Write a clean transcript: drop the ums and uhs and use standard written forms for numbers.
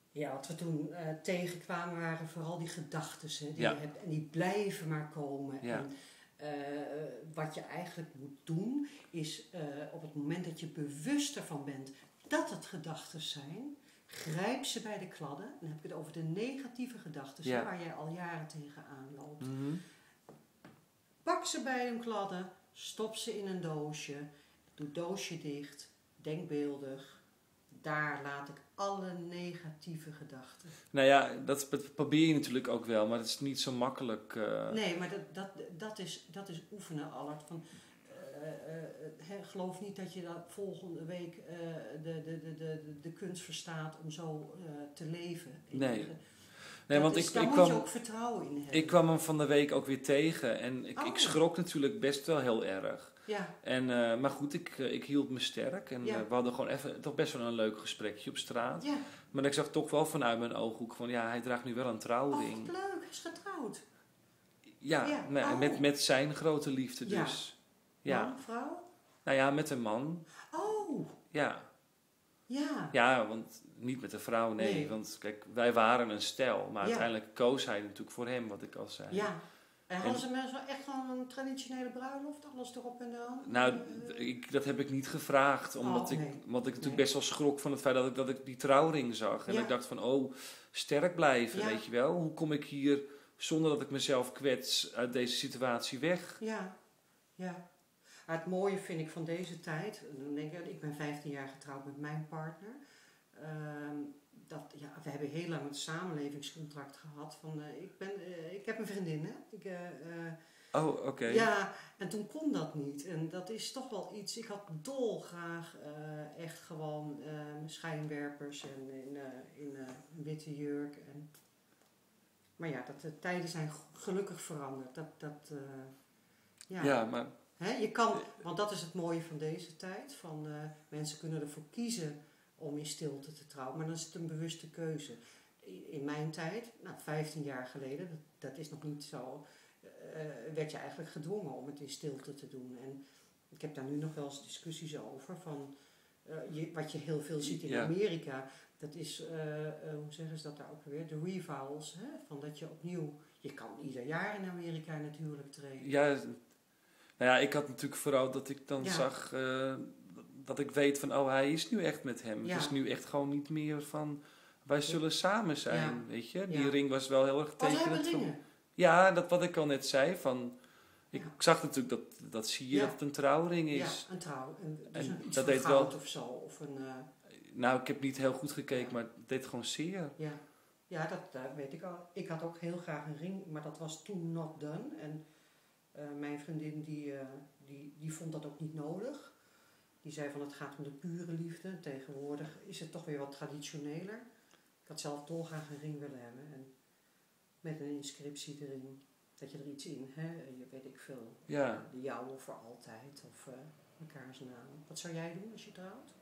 Ja, wat we toen tegenkwamen waren vooral die gedachten die Ja. je hebt. En die blijven maar komen. Ja. En wat je eigenlijk moet doen is op het moment dat je bewust ervan bent dat het gedachten zijn, grijp ze bij de kladden. Dan heb ik het over de negatieve gedachten Ja. waar jij al jaren tegenaan loopt. Mhm. Pak ze bij hun kladden, stop ze in een doosje, doe het doosje dicht, denkbeeldig. Daar laat ik alle negatieve gedachten. Nou ja, dat probeer je natuurlijk ook wel, maar het is niet zo makkelijk. Nee, maar dat is oefenen, Allard. Geloof niet dat je dat volgende week de kunst verstaat om zo te leven. Nee. Daar Want moet je ook vertrouwen in hebben. Ik kwam hem van de week ook weer tegen en ik schrok natuurlijk best wel heel erg. Ja. En, maar goed, ik hield me sterk en we hadden gewoon even toch best wel een leuk gesprekje op straat. Ja. Maar ik zag toch wel vanuit mijn ooghoek van ja, hij draagt nu wel een trouwring. Oh, wat leuk, hij is getrouwd. Ja, met zijn grote liefde dus. Ja. Man, vrouw? Nou ja, met een man. Oh. Ja. Ja. Ja, want niet met een vrouw, nee. Want kijk, wij waren een stel, maar uiteindelijk koos hij natuurlijk voor hem, wat ik al zei. Ja. En hadden ze mensen echt gewoon een traditionele bruiloft? Alles erop en eraan? Nou, dat heb ik niet gevraagd. Omdat ik natuurlijk best wel schrok van het feit dat ik die trouwring zag. En ik dacht van, sterk blijven, weet je wel. Hoe kom ik hier, zonder dat ik mezelf kwets, uit deze situatie weg? Ja, ja. Maar het mooie vind ik van deze tijd, dan denk ik ben 15 jaar getrouwd met mijn partner. We hebben heel lang een samenlevingscontract gehad. Ik heb een vriendin, hè. Oké. Ja, en toen kon dat niet. En dat is toch wel iets. Ik had dolgraag echt gewoon schijnwerpers en in een witte jurk. Maar ja, de tijden zijn gelukkig veranderd. Ja, maar... Je kan, want dat is het mooie van deze tijd. Mensen kunnen ervoor kiezen om in stilte te trouwen. Maar dan is het een bewuste keuze. In mijn tijd, 15 jaar geleden, dat is nog niet zo... werd je eigenlijk gedwongen om het in stilte te doen. En ik heb daar nu nog wel eens discussies over. Wat je heel veel ziet in Amerika. Dat is, hoe zeggen ze dat daar ook weer? De revowels. Van dat je opnieuw... Je kan ieder jaar in Amerika natuurlijk treden. Ja, nou ja, ik had natuurlijk vooral dat ik dan zag... dat ik weet van, hij is nu echt met hem. Ja. Het is nu echt gewoon niet meer van... Wij zullen samen zijn, weet je. Die Ja. ring was wel heel erg tekenend. Ringen? Ja, dat wat ik al net zei. Ik zag natuurlijk dat zie je dat het een trouwring is. Ja, een trouw. Dus en iets dat van deed goud wel... of zo. Of een, Nou, ik heb niet heel goed gekeken, maar het deed gewoon zeer. Ja, dat weet ik al. Ik had ook heel graag een ring, maar dat was toen not done. En mijn vriendin die vond dat ook niet nodig. Die zei van het gaat om de pure liefde. Tegenwoordig is het toch weer wat traditioneler. Ik had zelf dolgraag een ring willen hebben. En met een inscriptie erin. Dat je er iets in, je weet ik veel. Ja. De jouwe voor altijd of mekaars naam. Wat zou jij doen als je trouwt?